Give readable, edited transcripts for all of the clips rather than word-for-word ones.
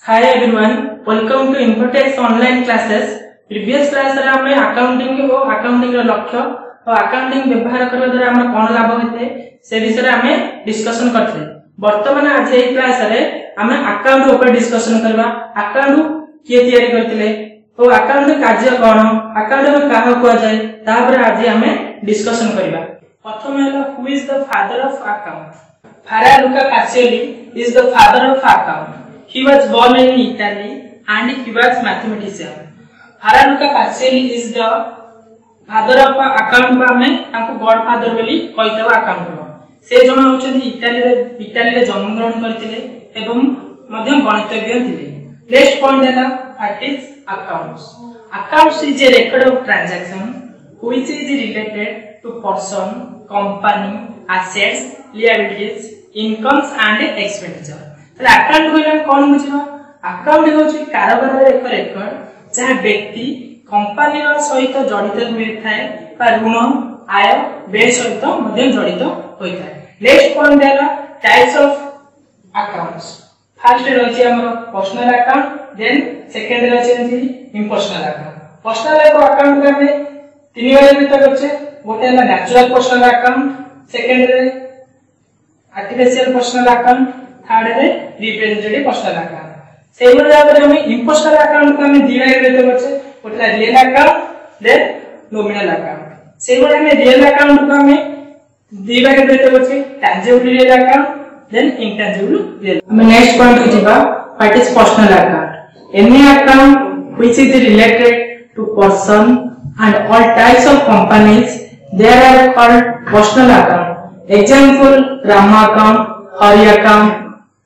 Hi everyone, welcome to Infotex online classes. Previous class रे हमने accounting और accounting रो लक्ष्य और अकाउंटिंग व्यवहार करबा द्वारा हमर कोन लाभ होते से विषय रे हमें डिस्कशन करथे। वर्तमान आज ए क्लास रे हमें अकाउंट ऊपर डिस्कशन करबा। अकाउंट किए तैयारी करथिले और अकाउंट कार्य कोन, अकाउंट में काहा को जाय तापर आज हमें डिस्कशन करबा। प्रथम है who is the father of account? Fra Luca Pacioli is the father of account. He was born in Italy and he was mathematician. Fra Luca Pacioli is the father of account बा में ताको godfather बोली कहतबा account रो। से जण होचंदी Italy रे जन्म ग्रहण करथिले एवं मध्य गणितज्ञ थिले। नेक्स्ट पॉइंट है what is accounts? Accounts is a record of transaction which is related to person, company, assets, liabilities, incomes and expenditure. तले अकाउंट होइला कोन बुझिबा? अकाउंट होछि कारोबार रे एक रेकर्ड जहा व्यक्ति कंपनी रो सहित जड़ित हुए थाए बा ऋण आय व्यय सहित मध्य जड़ित होई थाए। नेक्स्ट पॉइंट है टाइप्स ऑफ अकाउंट्स। फर्स्ट रहछि हमर पर्सनल अकाउंट, देन सेकंड रहछि इम्पर्सनल अकाउंट। पर्सनल अकाउंट रे हमें तीन वाले भीतर होचे गोटे है नेचुरल पर्सनल अकाउंट, सेकंड रे आर्टिफिशियल पर्सनल अकाउंट, थर्ड रे रिप्रेजेंटेटिव पर्सनल अकाउंट। सेही भाबरे आबरे हम इम्पर्सनल अकाउंट को हम दी भाग रे होचे गोटे real account then nominal account. सेही भाबरे हम रियल अकाउंट को हम दी भाग रे होचे tangible real account then intangible real. हम नेक्स्ट पॉइंट को जिबा what is personal account? Any account which is related to person and all types of companies they are called personal account. Example Rama account, Hari account,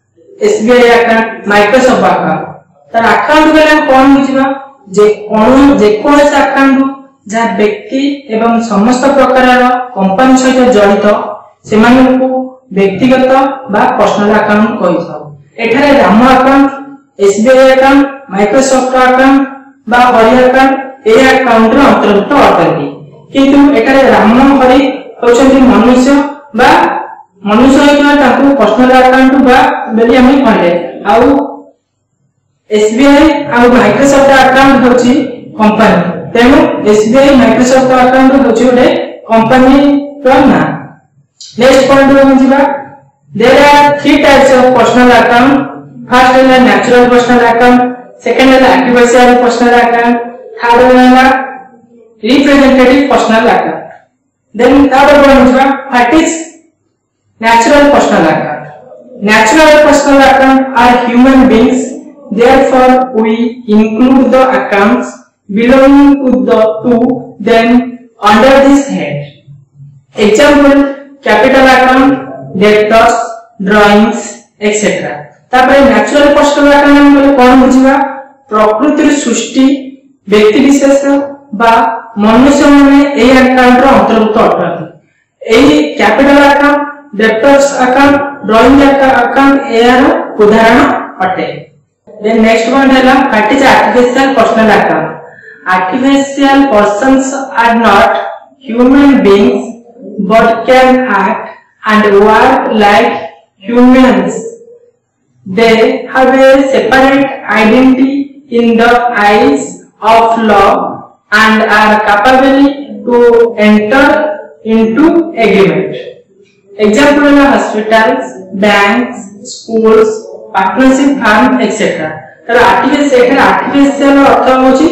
SBI account, Microsoft account. तर account बेला कोन बुझिबा जे कोन से account जहा व्यक्ति एवं समस्त प्रकार कंपनी सहित जड़ित सेमानकु व्यक्तिगत बा पर्सनल अकाउंट कहिथाउ। एठारे राम अकाउंट, SBI अकाउंट, माइक्रोसॉफ्ट अकाउंट बा हरि अकाउंट ए अकाउंट रो अंतर्भुक्त अटंती। किंतु एटारे राम हरि होचंती मनुष्य बा मनुष्य हेतु ताकू पर्सनल अकाउंट बा बेली हम कहले। आउ SBI आउ माइक्रोसॉफ्ट अकाउंट होची कंपनी, तेनु SBI माइक्रोसॉफ्ट अकाउंट होची ओडे कंपनी रो ना। नेक्स्ट पॉइंट हम जिबा there are three types of personal account. First है नेचुरल पर्सनल अकाउंट, सेकंड है artificial personal account, third one representative personal account. Then third one is what is natural personal account? Natural personal account are human beings, therefore we include the accounts belonging to them under this head. Example capital account, debtors, drawings, etc. तापर natural personal account हम कोन बुझिबा? प्रकृति सृष्टि व्यक्ति विशेष बा मनुष्य माने ए account रो अंतर्भुक्त अटंती। एही capital account, debtors account, drawing account एयार उदाहरण अटे। देन नेक्स्ट वन हैला what is artificial personal account? Artificial persons are not human beings but can act and work like humans. They have a separate identity in the eyes of law and are capable to enter into agreement. Example are hospitals, banks, schools, partnership firms, etc. तर artificial अर्थ होची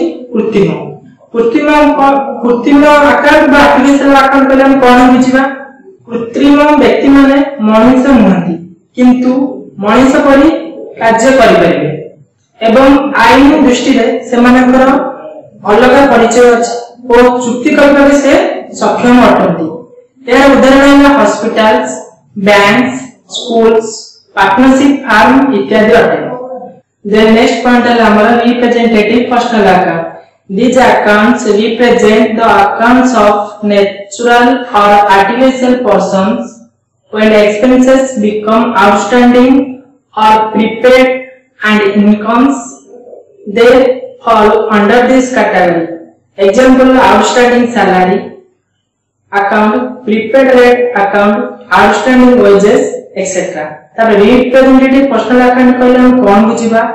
कृत्रिम account बा artificial account पहले हम कोन बुझिबा? कृत्रिम व्यक्ति माने मनुष्य नहंती किंतु मनुष्य परि कार्य करि परिबे एवं आईन दृष्टि रे सेमानकर अलग परिचय अछि और चुक्ति करबा के से सक्षम अटंती। एर उदाहरण है hospitals, banks, schools, partnership firm इत्यादि अटे। देन नेक्स्ट पॉइंट है हमारा representative personal account. These accounts represent the accounts of natural or artificial persons when expenses become outstanding or prepaid and incomes they fall under this category. Example outstanding salary account, prepaid rate account, outstanding wages, etc. तब representative personal account कहले हम कोन बुझिबा?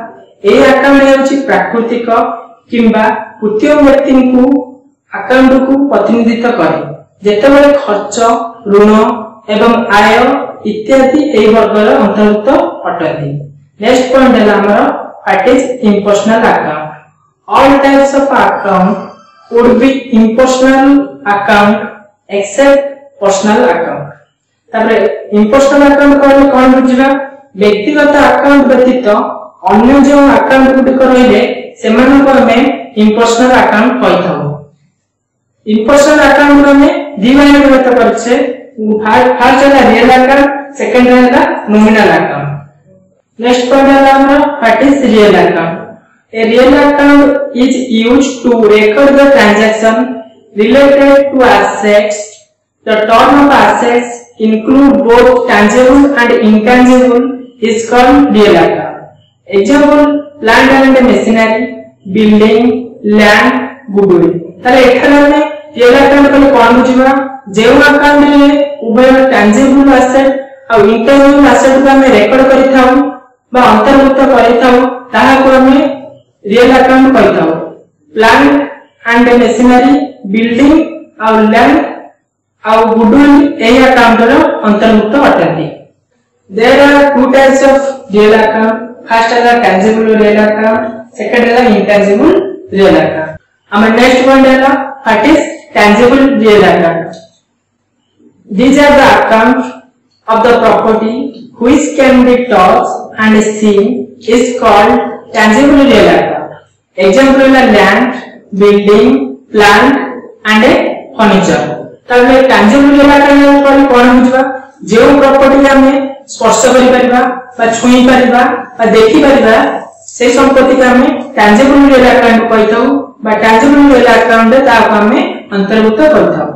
ए account हेउची प्राकृतिक किंबा कृत्रिम व्यक्ति को account को प्रतिनिधित्व करे जेतेबेले खर्च ऋण एवं आय इत्यादि एई वर्गर अंतर्भुक्त अटंती। नेक्स्ट पॉइंट है हमर what is impersonal account. All types of account would be impersonal account except personal account. तापर इम्पर्सनल अकाउंट कहले कोन बुझिबा व्यक्तिगत अकाउंट व्यतीत अन्य जो अकाउंट गुडी रहिले सेमान को हमें इम्पर्सनल अकाउंट कहथाउ। इम्पर्सनल अकाउंट में दी भाग में व्यक्त करछे फर्स्ट है रियल अकाउंट सेकंड है नॉमिनल अकाउंट। नेक्स्ट पॉइंट है हमारा what is real account. A real account is used to record the transaction related to assets. The term of assets include both tangible and intangible is called real account. Example plant and machinery, building, land, goodwill. ताले एठाने में real account को कोन बुझिबा जे account रे उभय tangible asset और intangible asset को हमें record करिथाउ बा अंतर्भुक्त करिथाउ ताहा को हमें रियल अकाउंट कहिथाउ। प्लांट एंड मशीनरी, बिल्डिंग और लैंड और गुडविल एही अकाउंट रो अंतर्भुक्त अटंती। There are two types of real account. First है tangible रियल अकाउंट, सेकंड है intangible रियल अकाउंट। हम नेक्स्ट पॉइंट है what is tangible real account. These are the accounts of the property which can be touched and seen is called tangible real account. Example है land, building, plant and furniture. तबले tangible real account पर कौन बुझबा जो property हमें स्पर्श करि परिबा बा छुई परिबा बा देखि परिबा से संपत्ति का हमें tangible real account कहथौ बा tangible real account ता हमें अंतर्भुक्त करथाउ।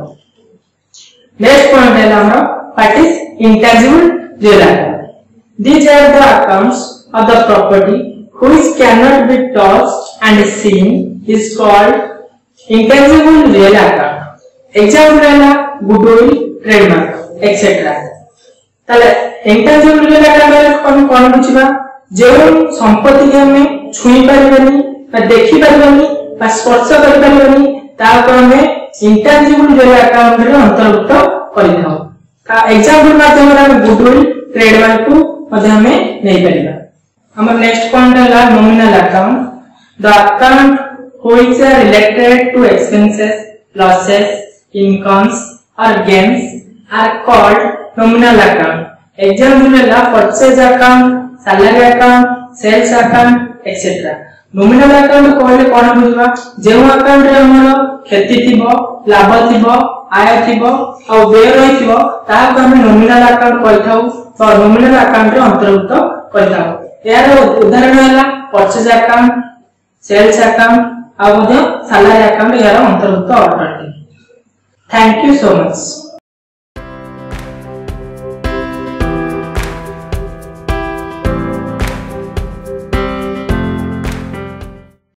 नेक्स्ट पॉइंट है हमरा what is intangible real account. These are the accounts of the property which cannot be touched and seen is called intangible real account. Example है goodwill, trademark etc. ताले intangible real account हम कोन बुझिबा जे संपत्ति के हमें छुई परिबनी बा देखि परिबनी बा स्पर्श करि परिबनी ताको हमें इंटेंजिबल रियल अकाउंट रे अंतर्भुक्त करिथाउ। का एग्जांपल माध्यम रे हम गुडविल ट्रेडमार्क को मध्य हमें नहीं परिबा। हमर नेक्स्ट पॉइंट है nominal account. The account which are related to expenses, losses, incomes और gains are called nominal account. Example है purchase account, salary account, sales account etcetera. Nominal account कहले कोन बुझबा जे अकाउंट रे हमर क्षति थिबो, लाभ थिबो, आय थिबो और व्यय रहिथिबो ताहा को हम नॉमिनल अकाउंट कहथाउ और नॉमिनल अकाउंट रे अंतर्भुक्त करथाउ। यार उदाहरण है परचेज अकाउंट, सेल्स अकाउंट और सैलरी अकाउंट यार अंतर्भुक्त अटंती। Thank you so much.